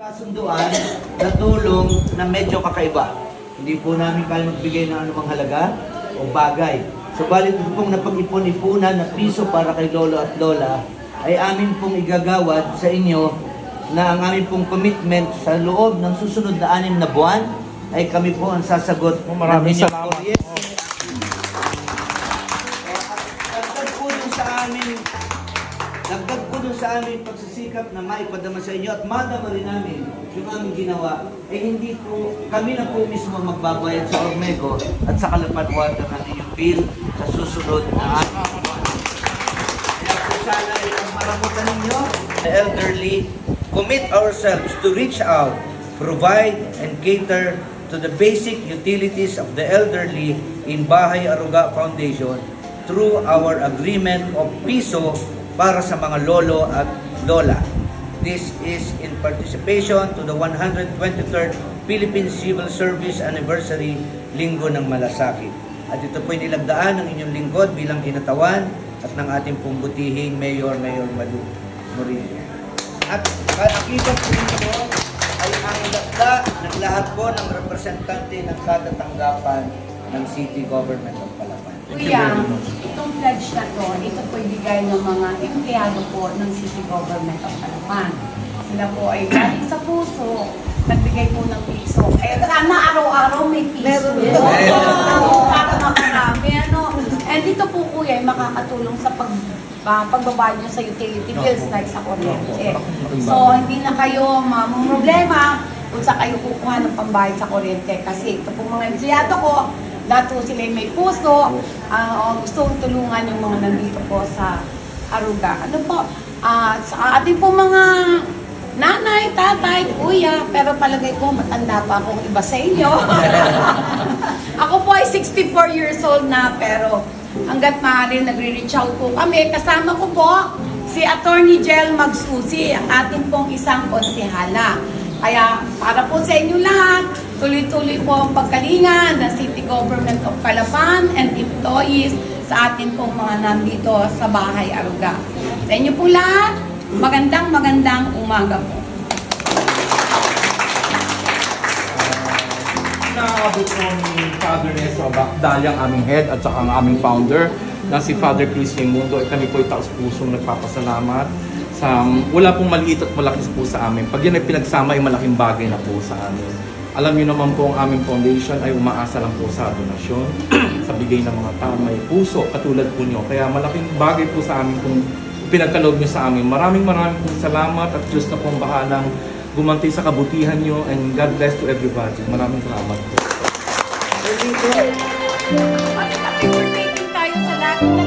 kasunduan na tulong na medyo kakaiba. Hindi po namin kaya magbigay ng anumang halaga o bagay. Subalit pong napag-ipon-ipunan na piso para kay lolo at lola ay amin pong igagawad sa inyo na ang amin pong commitment sa loob ng susunod na 6 na buwan ay kami po ang sasagot ng inyong kuryente. Dagdag po dun sa aming pagsisikap na maipadama sa inyo at madama rin namin yung aming ginawa, eh hindi po, kami na po mismo magbabayad sa Ormeco at sa Kalapan Water ng inyong bill sa susunod na aming buwan. Kaya po sana ay ang maramutan ninyo, the elderly, commit ourselves to reach out, provide and cater to the basic utilities of the elderly in Bahay Aruga Foundation through our agreement of piso para sa mga lolo at lola. This is in participation to the 123rd Philippine Civil Service Anniversary Linggo ng Malasakit. At ito po nilagdaan ng inyong lingkod bilang kinatawan at ng ating pumbutihing Mayor Madu Murillo. At nakita po ninyo ay ang lagda ng lahat po ng representante ng kada tanggapan ng City Government of Calapan. Kuya, itong pledge na to, ito po ibigay ng mga empleyado po ng City Government of Calapan. Sila po ay galing sa puso, nagbigay po ng piso. Eh, sana araw-araw may piso. Para makarami, ano. And dito po kuya ay makakatulong sa pagbabayad nyo sa utility bills like sa kuryente. So, hindi na kayo problema kung sa kayo kukuha ng pambayad sa kuryente. Kasi ito po mga empleyado ko, dato sila may puso, gustong tulungan yung mga nandito po sa Aruga. Ano po, sa ating po mga nanay, tatay, kuya, pero palagay ko matanda pa akong iba sa inyo. Ako po ay 64 years old na, pero hanggat maaari nagre-reach out po kami. Kasama ko po si Attorney Jel Magsusi, ang ating pong isang konsehala. Kaya para po sa inyo lahat, tuloy-tuloy po ang pagkalinga ng City Government of Calapan and employees sa atin pong mga nandito sa Bahay Aruga. Sa inyo po lahat, magandang umaga po. Naabot po ni Father Neso Abakdali ang aming head at saka ang aming founder na si Father Chris Raimundo. Kami po ay taos-pusong nagpapasalamat. Wala pong maliit at malaki po sa amin. Pag yan ay pinagsama ay malaking bagay na po sa amin. Alam niyo naman po ang aming foundation ay umaasa lang po sa donasyon, sa bigay ng mga tao may puso katulad po nyo. Kaya malaking bagay po sa amin kung pinagkaloob nyo sa amin. Maraming pong salamat at Diyos na pong bahalang gumanti sa kabutihan nyo and God bless to everybody. Maraming salamat po. Happy birthday tayo sa lahat.